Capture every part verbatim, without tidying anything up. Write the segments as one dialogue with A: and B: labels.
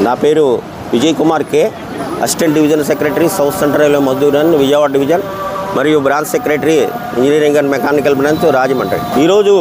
A: నా పేరు Vijay Kumar K, assistant division secretary south central railway Mazdoor Vijayawada division మరియు branch secretary engineering and mechanical branch Rajahmundry. ఈరోజు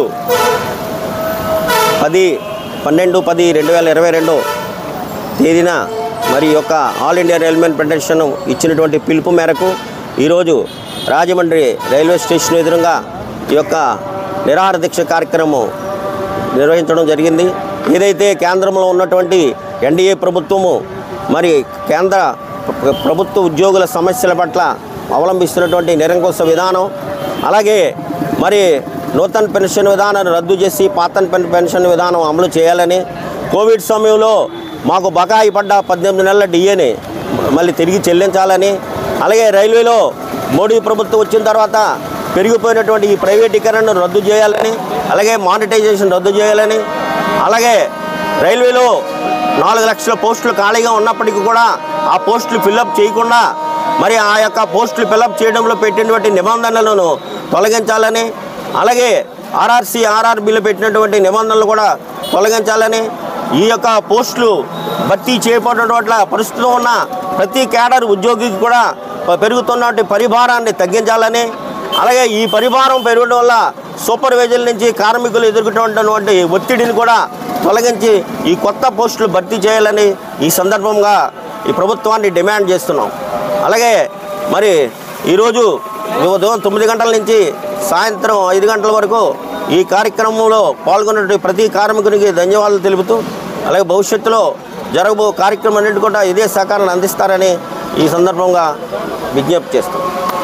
A: పది పన్నెండు పది రెండు వేల ఇరవై రెండు తేదీన మరి యొక్క ఆల్ ఇండియా రైల్వే ఫెడరేషన్ ఇచ్చినటువంటి పిలుపు మేరకు ఈరోజు రాజమండ్రి రైల్వే స్టేషన్ ఎదురుగా ఈ యొక్క నిరాహార దీక్ష కార్యక్రమం నిర్వహించడం జరిగింది. ఏదైతే కేంద్రంలో ఉన్నటువంటి ఎన్డీఏ ప్రభుత్వము మరి కేంద్ర ప్రభుత్వ ఉద్యోగుల సమస్యల పట్ల అవలంబిస్తున్నటువంటి నిరంకుశ విధానం, అలాగే మరి నూతన పెన్షన్ విధానాన్ని రద్దు చేసి పాత పెన్షన్ విధానం అమలు చేయాలని, కోవిడ్ సమయంలో మాకు బకాయి పడ్డ పద్దెనిమిది నెలల డిఏని మళ్ళీ తిరిగి చెల్లించాలని, అలాగే రైల్వేలో మోడీ ప్రభుత్వం వచ్చిన తర్వాత పెరిగిపోయినటువంటి ఈ ప్రైవేటీకరణను రద్దు చేయాలని, అలాగే మానిటైజేషన్ రద్దు చేయాలని, అలాగే రైల్వేలో నాలుగు లక్షల పోస్టులు ఖాళీగా ఉన్నప్పటికీ కూడా ఆ పోస్టులు ఫిల్అప్ చేయకుండా మరి ఆ యొక్క పోస్టులు ఫిల్అప్ చేయడంలో పెట్టినటువంటి నిబంధనలను తొలగించాలని, అలాగే ఆర్ఆర్సీ ఆర్ఆర్బీలో పెట్టినటువంటి నిబంధనలు కూడా తొలగించాలని, ఈ యొక్క పోస్టులు భర్తీ చేయబడినట్ల పరిస్థితిలో ఉన్న ప్రతి కేడర్ ఉద్యోగికి కూడా పెరుగుతున్నటువంటి పరిభారాన్ని తగ్గించాలని, అలాగే ఈ పరిభారం పెరగడం వల్ల సూపర్వైజర్ల నుంచి కార్మికులు ఎదుర్కొంటున్నటువంటి ఒత్తిడిని కూడా తొలగించి ఈ కొత్త పోస్టులు భర్తీ చేయాలని ఈ సందర్భంగా ఈ ప్రభుత్వాన్ని డిమాండ్ చేస్తున్నాం. అలాగే మరి ఈరోజు ఉదయం తొమ్మిది గంటల నుంచి సాయంత్రం ఐదు గంటల వరకు ఈ కార్యక్రమంలో పాల్గొన్నటువంటి ప్రతి కార్మికునికి ధన్యవాదాలు తెలుపుతూ, అలాగే భవిష్యత్తులో జరగబో కార్యక్రమం అన్నింటి కూడా ఇదే సహకారాన్ని అందిస్తారని ఈ సందర్భంగా విజ్ఞప్తి చేస్తాం.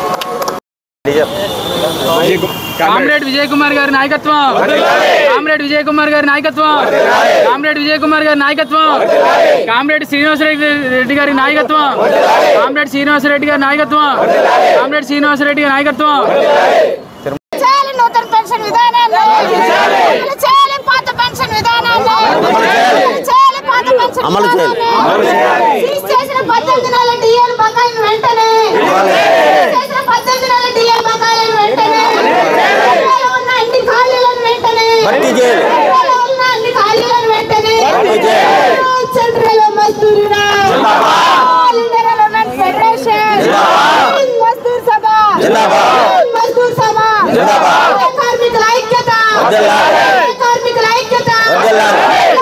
B: కామ్రేడ్ విజయ్ కుమార్ గారి నాయకత్వం, కామ్రేడ్ విజయ్ కుమార్ గారి నాయకత్వం, కామ్రేడ్ విజయ్ కుమార్ గారి నాయకత్వం, కామ్రేడ్ శ్రీనివాసరెడ్డి రెడ్డి గారి నాయకత్వం, కామ్రేడ్ శ్రీనివాసరెడ్డి గారి నాయకత్వం, కామ్రేడ్ శ్రీనివాసరెడ్డి గారి నాయకత్వం.
C: నూతన పెన్షన్ విధానాన్ని చేయాలి, పాత పెన్షన్ విధానాన్ని
A: అమలు చేయాలి,
C: చేసిన పద్దెనిమిది నెలల డిఎల్ బకాయిలు వెంటనే చేసిన పద్దెనిమిది నెలల డిఎల్ బకాయిలను వెంటనే ఉన్న అన్ని ఖాళీలను వెంటనే
A: భర్తీ చేయాలి,
C: ఉన్న అన్ని ఖాళీలను వెంటనే సెంట్రల్ మజ్దూర్ ఫెడరేషన్ మజ్దూర్ సభ మజ్దూర్ సభ కార్మికుల ఐక్యత కార్మికుల ఐక్యత